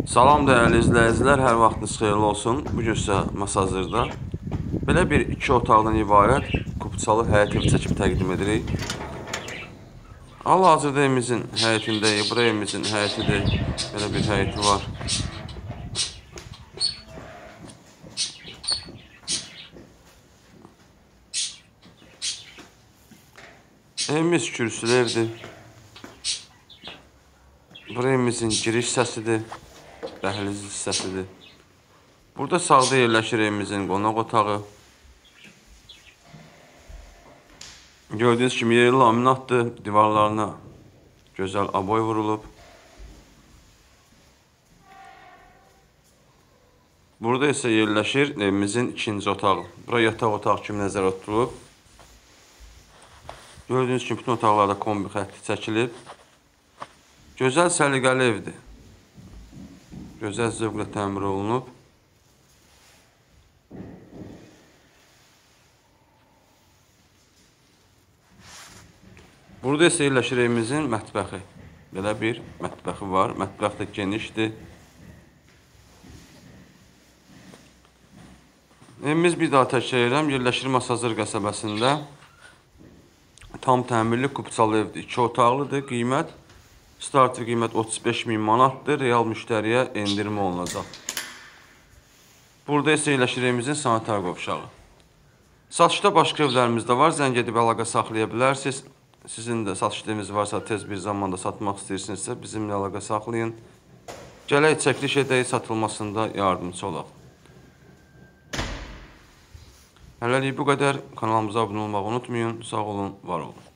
Salam dəyərli izləyicilər, hər vaxtınız xeyirli olsun. Bugün sizə Masazırda belə bir 2 otaqdan ibarət kupçalı həyət evi çəkib təqdim edirik. Hal-hazırda evimizin həyətindəyik. Bura evimizin həyətidir. Belə bir həyəti var. Evimiz kürsülü evdir. Bura evimizin giriş hissəsidir. Dəhliz hissəsidir. Burada sağda yerləşir evimizin qonaq otağı. Gördüyünüz kimi yeri laminatdır. Divarlarına gözəl aboy vurulub. Burada isə yerləşir evimizin ikinci otağı. Bura yataq otağı kimi nəzərdə tutulub. Gördüyünüz kimi bütün otaqlarda kombi xətti çəkilib. Gözəl səliqəli evdir. Gözəl zövqlə təmir olunub. Burada isə yerləşir evimizin mətbəxi. Belə bir mətbəxi var. Mətbəx də genişdir. Evimiz bir daha təkrar edirəm. Yerləşir Masazır qəsəbəsində. Tam təmirli kupçalı evdir. 2 otaqlıdır. Qiymət starter qiymət 35.000 manatdır. Real müştəriyə endirmə olunacaq. Burada isə yerləşir evimizin sanitar qovşağı. Satışda başqa evlərimiz də var. Zəng edib əlaqə saxlaya bilərsiniz. Sizin də satışlarınız varsa, tez bir zamanda satmaq istəyirsinizsə, bizimlə əlaqə saxlayın. Gələk çəkiliş edək, satılmasında yardımcı olaq. Hələlik bu qədər. Kanalımıza abunə olmağı unutmayın. Sağ olun, var olun.